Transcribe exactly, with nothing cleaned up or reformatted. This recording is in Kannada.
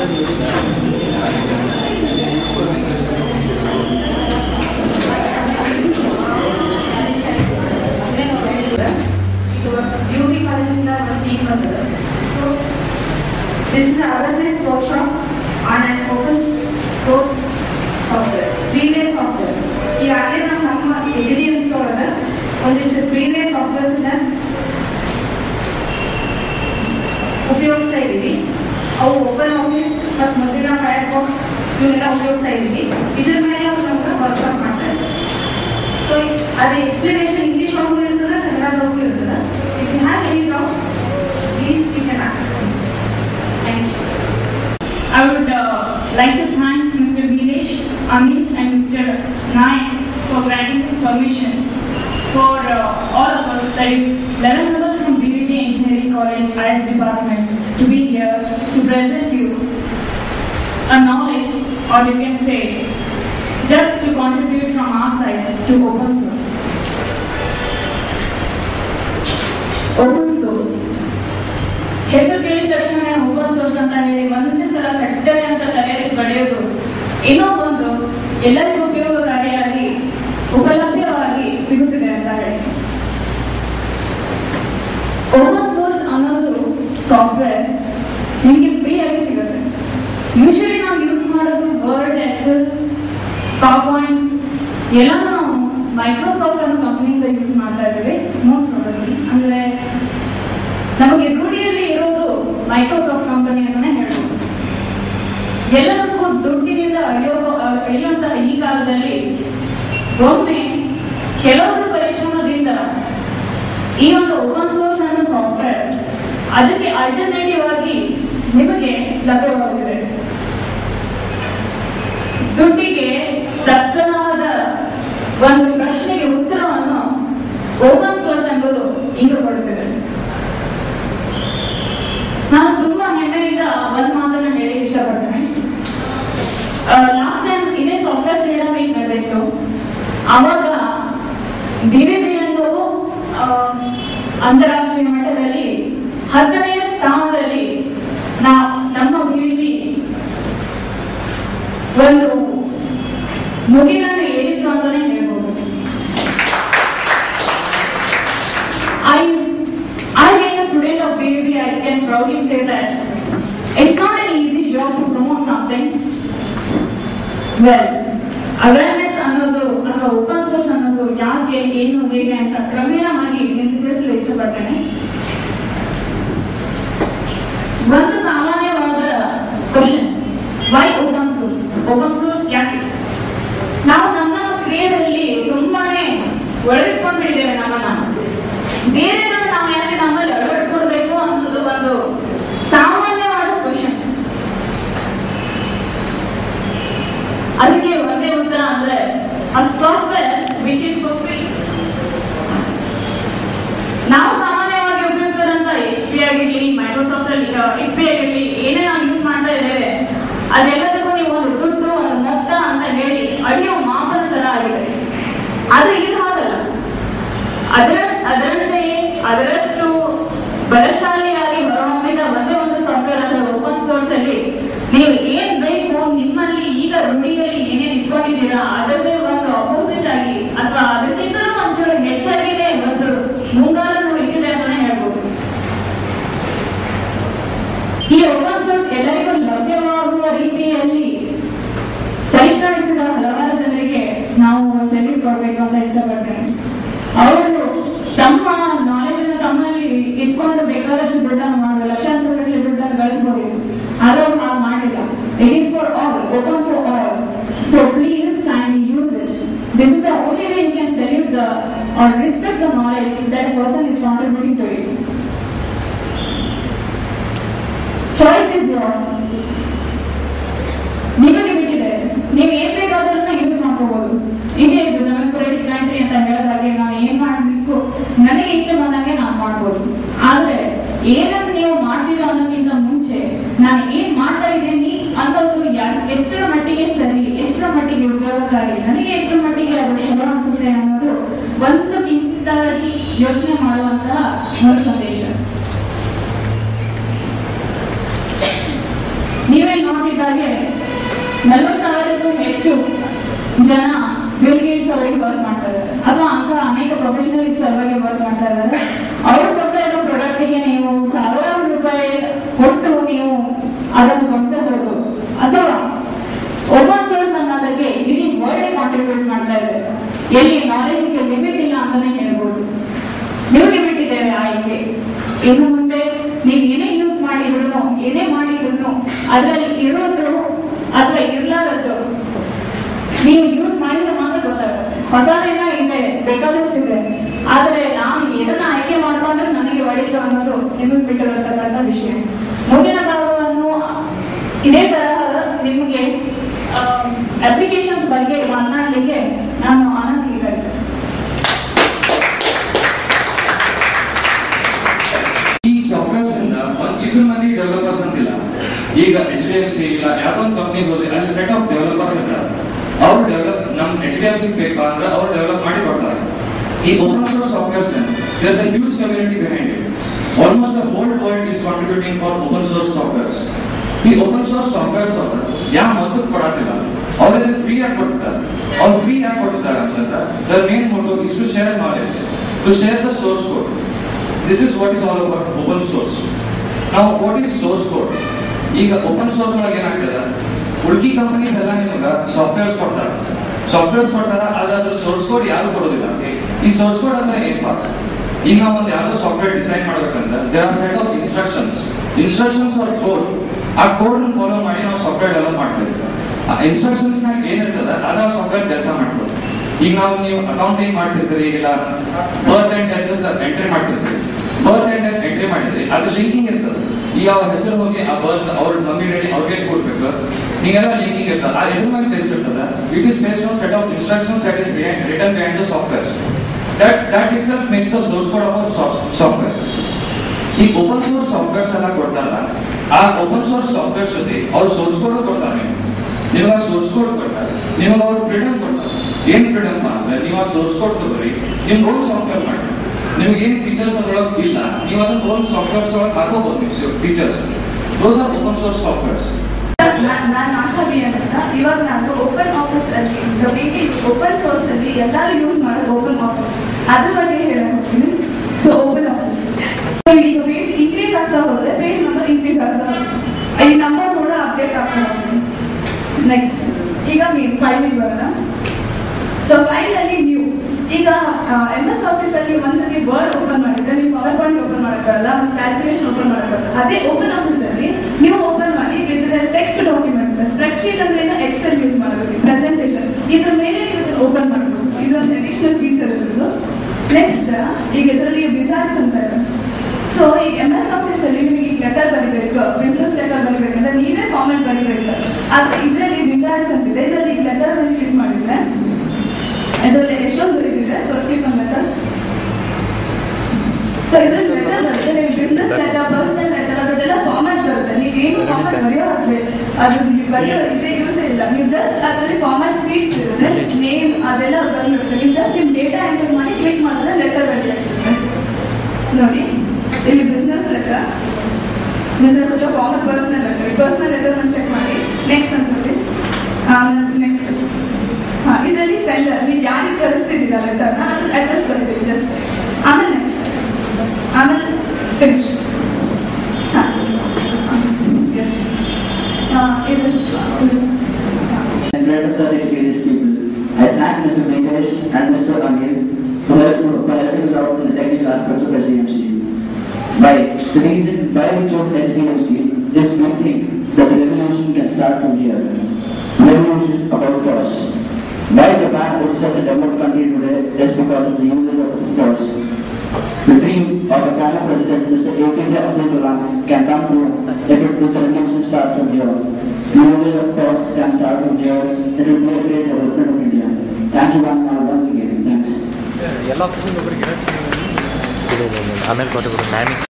This is an awareness workshop on an open source software, freeware software. ಈ ಆಗಲೇ ನಾವು ನಮ್ಮ H D M C ಒಳಗೆ ಒಂದಿಷ್ಟು freeware softwares ನ ಉಪಯೋಗಿಸ್ತಾ ಇದ್ದೀವಿ. ಅವು ಓಪನ್ ಆಫೀಸ್ ಮತ್ತು ಮೊಜಿಲ್ಲಾ ಫೈರ್ಫಾಕ್ಸ್ ಇವನ್ನೆಲ್ಲ ಉಪಯೋಗಿಸ್ತಾ ಇದ್ದೀವಿ. ಇದ್ರ ಮೇಲೆ ನಮ್ಗೆ ವರ್ಕ್ಶಾಪ್ ಮಾಡ್ತಾ ಇದ್ದೀವಿ. ಸೊ ಅದು ಎಕ್ಸ್ಪ್ಲನೇಷನ್ ಇಂಗ್ಲೀಷ್ ಒಳಗೂ ಇರ್ತದೆ, ಕನ್ನಡದೊಳಗೂ ಇರ್ತದೆ. If you have any doubts please you can ask. I would uh, like to thank Mister Viresh, Amit and Mister Nayak for granting this permission for uh, all of us, that is eleven members from B V D Engineering College I S Department, to be here to present you a knowledge, or you can say just to contribute from our side to open source. Open source. ಹೆಸರು ಕೇಳಿದ ತಕ್ಷಣ ಓಪನ್ ಸೋರ್ಸ್ ಅಂತ ಹೇಳಿ ಒಂದನೇ ಸಲ ಕಟ್ಟಳೆ ಅಂತ ತಲೆಯಲ್ಲಿ ಬರೆಯೋದು, ಏನೋ ಒಂದು ಎಲ್ಲರಿಗೂ ಉಪಯೋಗಕಾರಿಯಾಗಿ ಉಪಲಭ್ಯವಾಗಿ ಸಿಗುತ್ತಿದೆ ಅಂತ ಹೇಳಿ. ಓಪನ್ ಸೋರ್ಸ್ ಅನ್ನೋದು ಸಾಫ್ಟ್ವೇರ್ ನಿಮಗೆ ಫ್ರೀ ಆಗಿ ಸಿಗುತ್ತೆ. ಯೂಶಲಿ ನಾವು ಯೂಸ್ ಮಾಡೋದು ವರ್ಡ್, ಎಕ್ಸೆಲ್, ಪವರ್ ಪಾಯಿಂಟ್ ಎಲ್ಲ ನಾವು ಮೈಕ್ರೋಸಾಫ್ಟ್ ಅನ್ನೋ ಕಂಪನಿಯಿಂದ ಯೂಸ್ ಮಾಡ್ತಾ ಇದ್ದೀವಿ ಮೋಸ್ಟ್ ಪ್ರಾಬಬ್ಲಿ. ಅಂದ್ರೆ ನಮಗೆ ರೂಢಿಯಲ್ಲಿ ಇರೋದು ಮೈಕ್ರೋಸಾಫ್ಟ್ ಕಂಪನಿ ಅಂತಾನೆ ಹೇಳ್ಬೋದು. ಎಲ್ಲದಕ್ಕೂ ದುಡ್ಡಿನಿಂದ ಅಳಿಯೋ ಅಳಿಯುವಂತಹ ಈ ಕಾಲದಲ್ಲಿ ಒಮ್ಮೆ ಕೆಲವೊಂದು ಪರಿಶ್ರಮದಿಂದ ಈ ಒಂದು ಓಪನ್ ಸೋರ್ಸ್ ಅನ್ನೋ ಸಾಫ್ಟ್ವೇರ್ ಅದಕ್ಕೆ ಆಲ್ಟರ್ನೇಟಿವ್ ಆಗಿ ನಿಮಗೆ ಲಭ್ಯವಾಗಿದೆ. ದುಡ್ಡಿಗೆ ತಕ್ಕನಾದ ಒಂದು ಪ್ರಶ್ನೆಗೆ ಉತ್ತರವನ್ನು ಓಪನ್ ಸೋರ್ಸ್ ಎಂಬುದು ಈಗ ಕೊಡುತ್ತಿದೆ. ನಾನು ತುಂಬಾ ಹೆಮ್ಮೆಯಿಂದ ಒಂದ್ ಮಾತನ್ನ ಹೇಳಿ ಇಷ್ಟಪಡ್ತೇನೆ. ಲಾಸ್ಟ್ ಟೈಮ್ ಇದೇ ಸಾಫ್ಟ್ವೇರ್ ಫ್ರೀಡಮ್ ವೀಕ್ ನಡೆದಿತ್ತು. ಆವಾಗ ಬಿಬಿಬಿ ಅನ್ನೋದು ಅಂತಾರಾಷ್ಟ್ರೀಯ ಮಟ್ಟದಲ್ಲಿ ಹತ್ತನೆಯ ಸ್ಥಾನದಲ್ಲಿ ನಾ ನಮ್ಮ ಬಿಬಿಬಿ ಒಂದು ಮುಗಿಲನ್ನು ಏರಿತ್ತು ಅಂತಾನೆ ಹೇಳ್ಬೋದು. I I being a student of B V B, I can proudly say that it's not an easy job to promote something. Well, awareness ಅನ್ನೋದು ಅಥವಾ ಓಪನ್ ಸೋರ್ಸ್ ಅನ್ನೋದು ಯಾಕೆ, ಏನು, ಹೇಗೆ ಅಂತ ಕ್ರಮೇಣವಾಗಿ ನಿಮಗೆ ತಿಳಿಸಲು ಇಷ್ಟಪಡ್ತೇನೆ. ಒಂದು ಸಾಮಾನ್ಯವಾದ question, why open source? Open source ಯಾಕೆ? ನಾವು ನಮ್ಮ ಕ್ರಿಯೆಯಲ್ಲಿ ತುಂಬಾನೇ ಒಳಗಿಸ್ಕೊಂಡ್ಬಿಟ್ಟಿದ್ದೇವೆ ನಮ್ಮನ್ನ. ಬೇರೆ ನಾವು ಯಾಕೆ ನಮ್ಮಲ್ಲಿ ಅಳವಡಿಸ್ಕೊಳ್ಬೇಕು ಅನ್ನೋದು ಒಂದು ಸಾಮಾನ್ಯವಾದ ಕ್ವಶನ್. ಅದಕ್ಕೆ ಒಂದೇ ಉತ್ತರ ಅಂದ್ರೆ a software which is for free. ನಾವು ಸಾಮಾನ್ಯವಾಗಿ ಉಪಯೋಗಿಸಿದಂತ ಎಚ್ ಪಿ ಆಗಿರ್ಲಿ, ಮೈಕ್ರೋಸಾಫ್ಟ್ ಅಲ್ಲಿ ಎಕ್ಸ್ ಪಿ ಆಗಿರ್ಲಿ, ಏನೇ ನಾವು ಯೂಸ್ ಮಾಡ್ತಾ ಇದ್ದೇವೆ ಅದೆಲ್ಲದಕ್ಕೂ ನೀವು ಒಂದು ದುಡ್ಡು, ಒಂದು ಮೊತ್ತ ಅಂತ ಹೇಳಿ ಅಳಿಯೋ ಮಾಪನ ತರ ಆಗಿದೆ. ಆದ್ರೆ ಇದು ಹಾಗಲ್ಲ. ಅದರ ಅದರಂತೆಯೇ ಅದರಷ್ಟು ಬಲಶಾಲಿಯಾಗಿ ಹೊರಹೊಮ್ಮಿದ ಒಂದೇ ಒಂದು ಸಾಫ್ಟ್ವೇರ್ ಅಂದ್ರೆ ಓಪನ್ ಸೋರ್ಸ್ ಅಲ್ಲಿ ನೀವು ಏನ್ ಬೇಕು, ನಿಮ್ಮಲ್ಲಿ ಈಗ ರೂಢಿಯಲ್ಲಿ ಏನೇನು ಇಟ್ಕೊಂಡಿದ್ದೀರಾ ಅದರದೇ ಒಂದು ಅಪೋಸಿಟ್ ಆಗಿ ಅಥವಾ ಅದಕ್ಕಿಂತಲೂ ಒಂಚೂರು ಹೆಚ್ಚಾಗಿದೆ ಒಂದು ಮುಂಗಾಲನ್ನು ಇಟ್ಟಿದೆ ಅಂತಾನೆ ಹೇಳ್ಬೋದು. ಈ ಓಪನ್ ಸೋರ್ಸ್ ಎಲ್ಲರಿಗೂ ಲಭ್ಯವಾಗುವ ರೀತಿಯಲ್ಲಿ ಪರಿಶ್ರಮಿಸಿದ ಹಲವಾರು ಜನರಿಗೆ ನಾವು ಸೆಲ್ಯೂಟ್ ಕೊಡ್ಬೇಕು ಅಂತ ಇಷ್ಟಪಡ್ತೇನೆ. ಅವರು ತಮ್ಮ ನಾಲೆಜ್ ಅನ್ನು ತಮ್ಮಲ್ಲಿ ಇಟ್ಕೊಂಡು ಬೇಕಾದಷ್ಟು ದುಡ್ಡನ್ನು ಮಾಡುವ, ಲಕ್ಷಾಂತರ ಗಟ್ಟಲೆ ದುಡ್ಡನ್ನು ಗಳಿಸಬಹುದು. ಆದರೂ ನಾವು ಮಾಡಿಲ್ಲ. It is for all, open for all. So please kindly use it. This is the only way you can salute the or respect the knowledge that a person is contributing to it. Choice is yours. ನಿಮಗೆ ಬಿಟ್ಟಿದೆ, ನೀವು ಏನ್ ಬೇಕಾದ್ರೂ ಯೂಸ್ ಮಾಡ್ಕೋಬಹುದು. ಇದೇ ಇದು ನಮಗೆ ಕ್ರೆಡಿಟ್ ಕಂಟ್ರಿ ಅಂತ ಹೇಳಿದಾಗೆ ನಾವು ಏನ್ ಮಾಡಬೇಕು ನನಗೆ ಇಷ್ಟ ಬಂದಂಗೆ ನಾವು ಮಾಡ್ಬೋದು. ಆದ್ರೆ ಏನನ್ನು ನೀವು ಮಾಡ್ತೀವಿ ಅನ್ನೋಕ್ಕಿಂತ ಮುಂಚೆ ನಾನು ಏನ್ ಮಾಡ್ತಾ ಇದ್ದೀನಿ ಅನ್ನೋದು ಎಷ್ಟರ ಮಟ್ಟಿಗೆ ಸರಿ, ಎಷ್ಟರ ಮಟ್ಟಿಗೆ ಉಪಯೋಗಕಾರಿ, ನನಗೆ ಎಷ್ಟರ ಮಟ್ಟಿಗೆ ಅದು ಚಲೋ ಅನ್ಸುತ್ತೆ ಅನ್ನೋದು ಒಂದು ಕಿಂಚಿತ್ತಾಗಿ ಯೋಚನೆ ಮಾಡುವಂತಹ ಒಂದು ಸಂದೇಶ. ನೀವೇ ನೋಡಿ ಹಾಗೆ ನಲವತ್ತು ಸಾವಿರಕ್ಕೂ ಹೆಚ್ಚು ಜನ ಬಿಲ್ ಗೇಟ್ಸ್ ಅವರಿಗೆ ವರ್ಕ್ ಮಾಡ್ತಾ ಇದ್ದಾರೆ, ಅಥವಾ ಅಂತ ಅನೇಕ ಪ್ರೊಫೆಷನಲ್ಸ್ ಸಲುವಾಗಿ ವರ್ಕ್ ಮಾಡ್ತಾ ಇದ್ದಾರೆ. ಅವರು ಕೊಡ್ತಾ ಇರೋ ಪ್ರಾಡಕ್ಟಿಗೆ ನೀವು ಸಾವಿರಾರು ರೂಪಾಯಿ ಕೊಟ್ಟು ನೀವು ಅದನ್ನು ಕೊಂಡ್ಕೋಬಹುದು, ಅಥವಾ ಓಪನ್ ಸೋರ್ಸ್ ಅನ್ನೋದಕ್ಕೆ ಇಡೀ ವರ್ಲ್ಡ್ ಕಾಂಟ್ರಿಬ್ಯೂಟ್ ಮಾಡ್ತಾ ಇದೆ. ಎಲ್ಲಿ ನಾಲೆಜ್ಗೆ ಲಿಮಿಟ್ ಇಲ್ಲ ಅಂತಾನೆ ಹೇಳ್ಬೋದು. ನಿಮಗೆ ಬಿಟ್ಟಿದ್ದೇವೆ ಆಯ್ಕೆ. ಇನ್ನು ಮುಂದೆ ನೀವು ಏನೇ ಯೂಸ್ ಮಾಡಿದ್ರು ಏನೇ ಮಾಡಿದ್ರು ಅದರಲ್ಲಿ ಇರೋದು ಅಥವಾ ಇರ್ಲಾರದ್ದು ನೀವು ಯೂಸ್ ಮಾಡಿದ್ರೆ ಮಾತ್ರ ಗೊತ್ತಾಗುತ್ತೆ. ಹೊಸದೇನ ಇದೆ, ಬೇಕಾದಷ್ಟು ಇದೆ, ಆದ್ರೆ ನಾನು ಏನನ್ನ ಆಯ್ಕೆ ಮಾಡ್ಕೊಂಡ್ರೆ ನನಗೆ ಒಳ್ಳೆಯದು ಅನ್ನೋದು ನಿಮಗೆ ಬಿಟ್ಟಿರತಕ್ಕಂಥ ವಿಷಯ. ಮುಂದಿನ ಭಾಗವನ್ನು ಇದೇ ತರಹ ನಿಮಗೆ ಅಪ್ಲಿಕೇಶನ್ಸ್ ಬಗ್ಗೆ ಮಾತನಾಡಲಿಕ್ಕೆ ನಾನು ಆನಂದ್ ಇದ್ದೇನೆ. ಈ ಸಾಫ್ಟ್ವೇರ್ಸ್ ಇಂದ ಒಂದ್ ಇಬ್ಬರು ಮಂದಿ ಡೆವಲಪರ್ಸ್ ಅಂತಿಲ್ಲ. ಈಗ ಎಚ್ ಡಿ ಎಂ ಸಿ ಇಲ್ಲ ಯಾವ್ದೋ ಒಂದು ಕಂಪ್ನಿಗೆ ಹೋದ್ರೆ ಅಲ್ಲಿ ಸೆಟ್ ಆಫ್ ಡೆವಲಪರ್ಸ್ ಇರ್ತಾರೆ. ಅವ್ರು ಡೆವಲಪ್ ನಮ್ ಎಚ್ ಡಿ ಎಂ ಸಿ ಬೇಕಾ ಅಂದ್ರೆ ಅವ್ರು ಡೆವಲಪ್ ಮಾಡಿ ಕೊಡ್ತಾರೆ. ಈ open source softwares there's a huge community behind it. Almost the whole world is contributing for open source softwares. ಈ ಓಪನ್ ಸೋರ್ಸ್ ಸಾಫ್ಟ್ವೇರ್ಸ್ ಅವರು ಯಾವ ಮೊತ್ತಕ್ಕೆ ಕೊಡೋದಿಲ್ಲ, ಅವ್ರಿಗೆ ಫ್ರೀ ಆಗಿ ಕೊಡ್ತಾರೆ. ಅವ್ರು ಫ್ರೀ ಆಗಿ ಕೊಡ್ತಾರೆ ಅಂತಂದ್ರೆ the main motto is to share knowledge, to share the source code. This is what is all about open source. Now what is source code? ಈಗ ಓಪನ್ ಸೋರ್ಸ್ ಒಳಗೆ ಏನಾಗ್ತದೆ, ಉಳ್ಕಿ ಕಂಪನೀಸ್ ಎಲ್ಲ ನಿಮಗೆ ಸಾಫ್ಟ್ವೇರ್ಸ್ ಕೊಡ್ತಾರೆ, ಸಾಫ್ಟ್ವೇರ್ಸ್ ಕೊಡ್ತಾರೆ, ಆದ್ರೆ ಅದ್ರ ಸೋರ್ಸ್ ಕೋಡ್ ಯಾರು ಕೊಡೋದಿಲ್ಲ. ಈ ಸೋರ್ಸ್ ಕೋಡ್ ಅಂದ್ರೆ ಏನಪ್ಪ, ಈಗ ನಾವು ಒಂದು ಯಾವ್ದೋ ಸಾಫ್ಟ್ವೇರ್ ಡಿಸೈನ್ ಮಾಡ್ಬೇಕಂದ್ರೆ there are set of instructions instructions are code. ಆ ಕೋಡ್ ಫಾಲೋ ಮಾಡಿ ನಾವು ಸಾಫ್ಟ್ವೇರ್ ಡೆವಲಪ್ ಮಾಡ್ತೀವಿ. ಆ ಇನ್ಸ್ಟ್ರಕ್ಷನ್ಸ್ ನಾಗ ಏನಿರ್ತದೆ ಅದ ಸಾಫ್ಟ್ವೇರ್ ಕೆಲಸ ಮಾಡ್ಬೋದು. ಈಗ ನಾವು ನೀವು ಅಕೌಂಟಿಂಗ್ ಮಾಡ್ತಿರ್ತೀರಿ, ಇಲ್ಲ ಬರ್ತ್ ಅಂಡ್ ಡೆತ್ ಎಂಟ್ರಿ ಮಾಡ್ತಿರ್ತೀರಿ. ಬರ್ತ್ ಅಂಡ್ ಡೆತ್ ಎಂಟ್ರಿ ಮಾಡಿದ್ರಿ ಅದು ಲಿಂಕಿಂಗ್ ಇರ್ತದೆ. ಈಗ ಅವ್ರ ಹೆಸರು ಹೋಗಿ ಆ ಬರ್ತ್ ಅವ್ರ ಮಮ್ಮಿ ಡ್ಯಾಡಿ ಅವ್ರಿಗೆ ಕೊಡ್ಬೇಕು, ಹೀಗೆಲ್ಲ ಲಿಂಕಿಂಗ್ ಇರ್ತದೆ. ಆ ಎದ್ರ ಮೇಲೆ ಟೆಸ್ಟ್ ಇರ್ತದೆ. It is based on set of instructions that is written behind the softwares. That that itself makes the source code of software. ಈ ಓಪನ್ ಸೋರ್ಸ್ ಸಾಫ್ಟ್ವೇರ್ಸ್ ಎಲ್ಲ ಕೊಡ್ತಾರಲ್ಲ, ಆ ಓಪನ್ ಸೋರ್ಸ್ ಸಾಫ್ಟ್ವೇರ್ ಜೊತೆ ಅವ್ರು ಸೋರ್ಸ್ ಕೋಡ್ ಕೊಡ್ತಾರೆ. ನಿಮಗೆ ಆ ಸೋರ್ಸ್ ಕೋಡ್ ಕೊಡ್ತಾರೆ, ನಿಮಗೆ ಅವ್ರು ಫ್ರೀಡಮ್ ಕೊಡ್ತಾರೆ. ಏನ್ ಫ್ರೀಡಮ್ ಅಂದ್ರೆ ನೀವು ಆ ಸೋರ್ಸ್ ಕೋಡ್ ತಗೋರಿ, ನಿಮ್ಗೆ ಓನ್ ಸಾಫ್ಟ್ವೇರ್ ಮಾಡಿ. ನಿಮ್ಗೆ ಏನ್ ಫೀಚರ್ಸ್ ಅದ್ರೊಳಗೆ ಇಲ್ಲ, ನೀವು ಅದನ್ನ ಓನ್ ಸಾಫ್ಟ್ವೇರ್ಸ್ ಒಳಗೆ ಹಾಕೋಬಹುದು. ನೀವು features those are open source softwares. ನಾನು ಆಶಾ ಬಿ ಅಂತ. ಇವಾಗ ನಾನು ಓಪನ್ ಆಫೀಸ್ ಅಲ್ಲಿ ಓಪನ್ ಸೋರ್ಸ್ ಅಲ್ಲಿ ಎಲ್ಲರೂ ಯೂಸ್ ಮಾಡೋದು ಓಪನ್ ಆಫೀಸ್, ಅದ್ರ ಬಗ್ಗೆ ಹೇಳಕ್ ಹೋಗ್ತೀನಿ. ಸೊ ಓಪನ್ ಆಫೀಸ್ ಈಗ ಪೇಜ್ ಇನ್ಕ್ರೀಸ್ ಆಗ್ತಾ ಹೋದ್ರೆ ಪೇಜ್ ನಂಬರ್ ಇನ್ಕ್ರೀಸ್ ಆಗ್ತಾ ಈ ನಂಬರ್ ಕೂಡ ಅಪ್ಡೇಟ್ ಆಗ್ತಾ ಹೋಗ್ತೀನಿ. ನೆಕ್ಸ್ಟ್ ಈಗ ಮೀನ್ ಫೈಲಿಗೆ ಬರೋಣ. ಸೊ ಫೈಲ್ ಅಲ್ಲಿ ನ್ಯೂ. ಈಗ ಎಂ ಎಸ್ ಆಫೀಸ್ ಅಲ್ಲಿ ಒಂದ್ಸತಿ ವರ್ಡ್ ಓಪನ್ ಮಾಡಿದ್ರೆ ನೀವು ಪವರ್ ಪಾಯಿಂಟ್ ಓಪನ್ ಮಾಡಕ್ಕಲ್ಲ, ಒಂದು ಕ್ಯಾಲ್ಕುಲೇಷನ್ ಓಪನ್ ಮಾಡಕ್ಕಲ್ಲ. ಅದೇ ಓಪನ್ ಆಫೀಸ್ ಅಲ್ಲಿ ನೀವು ಓಪನ್ ಮಾಡಿ ಇದರಲ್ಲಿ ಟೆಕ್ಸ್ಟ್ ಡಾಕ್ಯುಮೆಂಟ್ ಸ್ಪ್ರೆಡ್ ಶೀಟ್ ಅಂದ್ರೆ ಎಕ್ಸೆಲ್ ಯೂಸ್ ಮಾಡಬೇಕು, ಪ್ರೆಸೆಂಟೇಷನ್ ಇದ್ರ ಮೇಲೆ ನೀವು ಇದನ್ನ ಓಪನ್ ಮಾಡಬಹುದು. ಇದೊಂದು ಅಡಿಷನಲ್ ಫೀಚರ್ ಇರೋದು. ನೆಕ್ಸ್ಟ್ ಈಗ ಇದರಲ್ಲಿ ವಿಸಾರ್ಡ್ಸ್ ಅಂತ ಇದೆ. ಸೊ ಈಗ ಎಂ ಎಸ್ ಆಫೀಸ್ ಅಲ್ಲಿ ನಿಮಗೆ ಲೆಟರ್ ಬರಿಬೇಕು, ಬಿಸ್ನೆಸ್ ಲೆಟರ್ ಬರಿಬೇಕಂದ್ರೆ ನೀವೇ ಫಾರ್ಮೆಟ್ ಬರಿಬೇಕು. ಆದ್ರೆ ಇದರಲ್ಲಿ ವಿಸಾರ್ಡ್ಸ್ ಅಂತಿದೆ. ಇದರಲ್ಲಿ ಈಗ ಲೆಟರ್ ಮೇಲೆ ಕ್ಲಿಕ್ ಮಾಡಿದ್ರೆ ಇದರಲ್ಲಿ ಎಷ್ಟೊಂದು ಬರೀತಿದೆ. So click on letters. So ಇದರಲ್ಲಿ ಲೆಟರ್ ಬರುತ್ತೆ, ನೀವು ಬಿಸ್ನೆಸ್ ಲೆಟರ್, ಪರ್ಸನಲ್ ಲೆಟರ್ ಅದೆಲ್ಲ ಫಾರ್ಮ್ಯಾಟ್ ಬರುತ್ತೆ. ನೀವೇನು ಫಾರ್ಮ್ಯಾಟ್ ಬರೆಯೋ ಅದು ಬರೆಯೋ ಇದೇ ಯೂಸ್ ಇಲ್ಲ. ನೀವು ಜಸ್ಟ್ ಅದರಲ್ಲಿ ಫಾರ್ಮ್ಯಾಟ್ ಫೀಲ್ಡ್ಸ್ ಇರುತ್ತೆ, ನೇಮ್ ಅದೆಲ್ಲ ಬಂದಿರುತ್ತೆ. ನೀವು ಜಸ್ಟ್ ನಿಮ್ಮ ಡೇಟಾ ಎಂಟರ್ ಮಾಡಿ ಕ್ಲಿಕ್ ಮಾಡಿದ್ರೆ ಲೆಟರ್ ರೆಡಿ ಆಗ್ತದೆ. ನೋಡಿ ಇಲ್ಲಿ business letter, business letter format personal letter. ಈ ಪರ್ಸನಲ್ ಲೆಟರ್ ನಾನು ಚೆಕ್ ಮಾಡಿ ನೆಕ್ಸ್ಟ್ ಅಂತ ನೆಕ್ಸ್ಟ್. ಹಾಂ ಇದರಲ್ಲಿ ಸೆಂಡರ್, ನೀವು ಯಾರಿಗೆ ಕಳಿಸ್ತಿದ್ದೀರಾ ಲೆಟರ್ನ ಅದ್ರ ಅಡ್ರೆಸ್ ಬರೀಬೇಕು ಜಸ್ಟ್. ಆಮೇಲೆ ನೆಕ್ಸ್ಟ್, ಆಮೇಲೆ ಫಿನಿಶ್. ಹಾಂ ಎಸ್ ಇದು such experienced people. I thank Mister Venkatesh and Mister Amir for helping us out in the technical aspects of H D M C. Why? The reason why we chose H D M C is we think that the revolution can start from here. Revolution about force. Why Japan is such a developed country today is because of the usage of force. The dream of a Ghana President, Mister A P J Abdul Kalam, can come true if the revolution starts from here. The usage of force can start from here. It will be a great development of India. Thank you one and once again. Thanks.